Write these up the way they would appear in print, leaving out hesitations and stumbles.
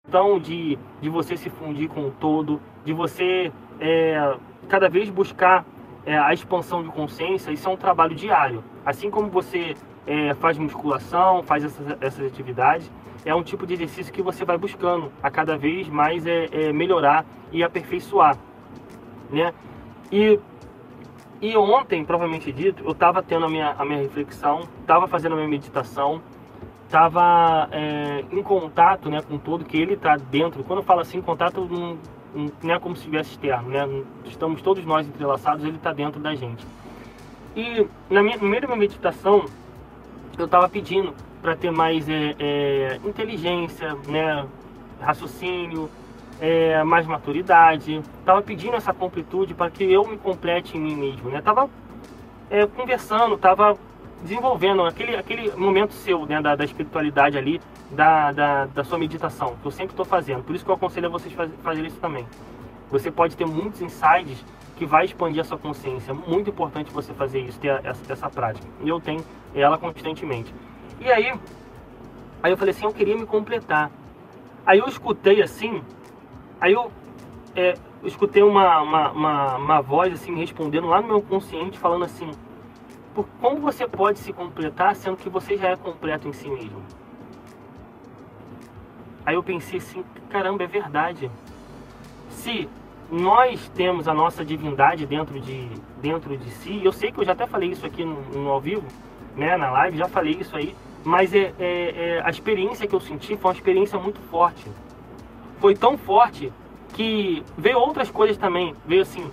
questão de você se fundir com o todo, de você cada vez buscar a expansão de consciência. Isso é um trabalho diário. Assim como você faz musculação, faz essas atividades, é um tipo de exercício que você vai buscando a cada vez mais melhorar e aperfeiçoar, né? E ontem, provavelmente dito, eu estava tendo a minha reflexão, estava fazendo a minha meditação, estava em contato, né, com tudo que ele está dentro. Quando eu falo assim, contato não é como se estivesse externo, né? Estamos todos nós entrelaçados, ele está dentro da gente. E no meio da minha meditação, eu estava pedindo para ter mais inteligência, né, raciocínio, mais maturidade. Estava pedindo essa completude para que eu me complete em mim mesmo, né? Tava conversando, tava desenvolvendo aquele momento seu, né, da espiritualidade ali, da sua meditação, que eu sempre estou fazendo. Por isso que eu aconselho a vocês fazerem isso também. Você pode ter muitos insights que vai expandir a sua consciência. É muito importante você fazer isso, ter essa prática. E eu tenho ela constantemente. E aí eu falei assim, eu queria me completar. Aí eu escutei assim, eu escutei uma voz assim me respondendo lá no meu consciente, falando assim: como você pode se completar sendo que você já é completo em si mesmo? Aí eu pensei assim, caramba, é verdade. Se nós temos a nossa divindade dentro de si, eu sei que eu já até falei isso aqui no ao vivo, né, na live, já falei isso aí, mas a experiência que eu senti foi uma experiência muito forte. Foi tão forte que veio outras coisas também. Veio assim,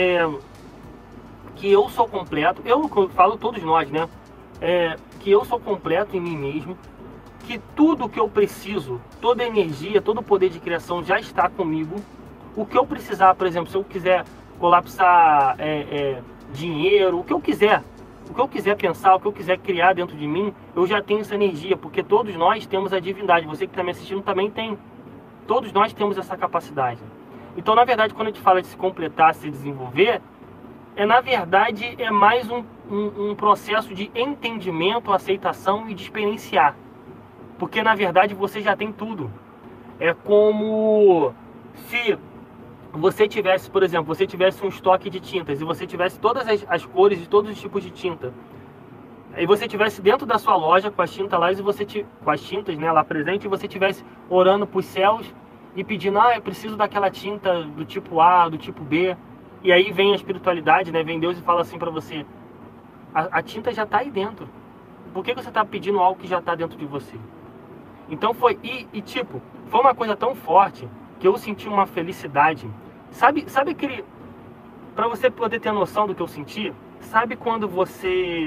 que eu sou completo, eu falo todos nós, né? Que eu sou completo em mim mesmo, que tudo que eu preciso, toda a energia, todo o poder de criação já está comigo. O que eu precisar, por exemplo, se eu quiser colapsar dinheiro, o que eu quiser pensar, o que eu quiser criar dentro de mim, eu já tenho essa energia, porque todos nós temos a divindade. Você que está me assistindo também tem. Todos nós temos essa capacidade. Então, na verdade, quando a gente fala de se completar, se desenvolver, na verdade, é mais um processo de entendimento, aceitação e de experienciar. Porque, na verdade, você já tem tudo. É como se você tivesse, por exemplo, você tivesse um estoque de tintas e você tivesse todas as cores de todos os tipos de tinta. E você tivesse dentro da sua loja com as tintas lá, com as tintas, né, lá presente, e você tivesse orando para os céus e pedindo, eu preciso daquela tinta do tipo A, do tipo B. E aí vem a espiritualidade, né, vem Deus e fala assim para você: a tinta já está aí dentro. Por que você está pedindo algo que já está dentro de você? Então foi foi uma coisa tão forte que eu senti uma felicidade. Sabe aquele, para você poder ter noção do que eu senti, sabe quando você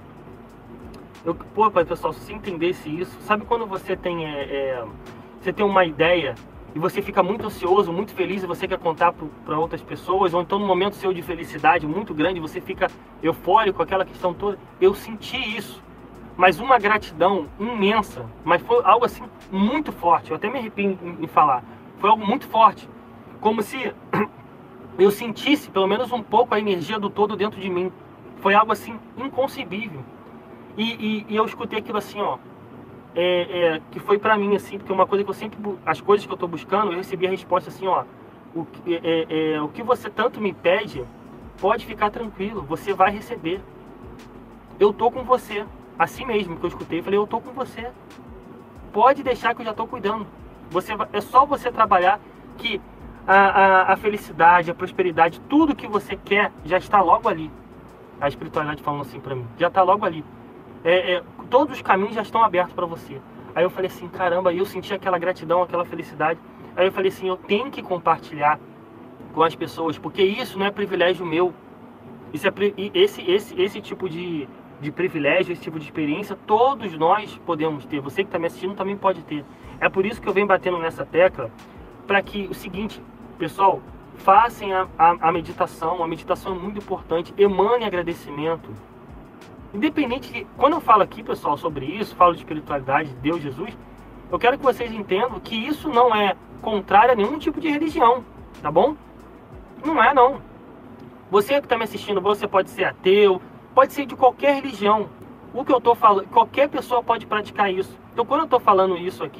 pessoal, se você entendesse isso, sabe quando você tem você tem uma ideia e você fica muito ansioso, muito feliz e você quer contar para outras pessoas, ou então num momento seu de felicidade muito grande, você fica eufórico, aquela questão toda. Eu senti isso, mas uma gratidão imensa, mas foi algo assim muito forte. Eu até me arrepio em falar. Foi algo muito forte, como se eu sentisse pelo menos um pouco a energia do todo dentro de mim. Foi algo assim inconcebível. E eu escutei aquilo assim, que foi pra mim assim, porque uma coisa que eu sempre, as coisas que eu tô buscando, eu recebi a resposta assim, o que você tanto me pede, pode ficar tranquilo, você vai receber. Eu tô com você. Assim mesmo que eu escutei, eu falei, eu tô com você. Pode deixar que eu já tô cuidando. É só você trabalhar que a felicidade, a prosperidade, tudo que você quer já está logo ali. A espiritualidade falando assim pra mim, já está logo ali. Todos os caminhos já estão abertos para você. Aí eu falei assim, caramba, eu senti aquela gratidão, aquela felicidade. Aí eu falei assim, eu tenho que compartilhar com as pessoas, porque isso não é privilégio meu. Isso esse tipo de privilégio, esse tipo de experiência, todos nós podemos ter. Você que está me assistindo também pode ter. É por isso que eu venho batendo nessa tecla, para que o seguinte, pessoal, façam a meditação. A meditação é muito importante. Emane agradecimento. Independente de... Quando eu falo aqui, pessoal, sobre isso, falo de espiritualidade, de Deus, Jesus, eu quero que vocês entendam que isso não é contrário a nenhum tipo de religião, tá bom? Não é, não. Você que está me assistindo, você pode ser ateu, pode ser de qualquer religião. O que eu estou falando, qualquer pessoa pode praticar isso. Então, quando eu estou falando isso aqui,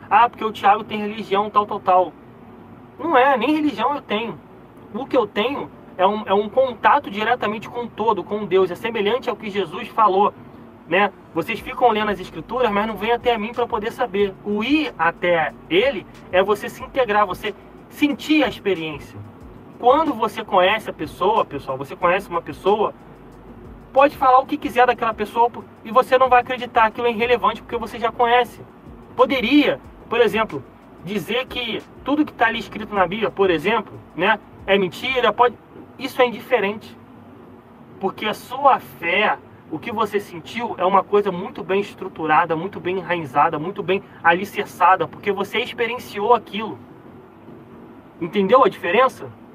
Ah, porque o Thiago tem religião, tal, tal, tal. Não é, nem religião eu tenho. O que eu tenho é um contato diretamente com o todo, com Deus. É semelhante ao que Jesus falou, né? Vocês ficam lendo as escrituras, mas não vêm até mim para poder saber. O ir até ele é você se integrar, você sentir a experiência. Quando você conhece a pessoa, pessoal, você conhece uma pessoa, pode falar o que quiser daquela pessoa e você não vai acreditar, aquilo é irrelevante porque você já conhece. Poderia, por exemplo, dizer que tudo que está ali escrito na Bíblia, por exemplo, né, é mentira, isso é indiferente. Porque a sua fé, o que você sentiu, é uma coisa muito bem estruturada, muito bem enraizada, muito bem alicerçada, porque você experienciou aquilo. Entendeu a diferença?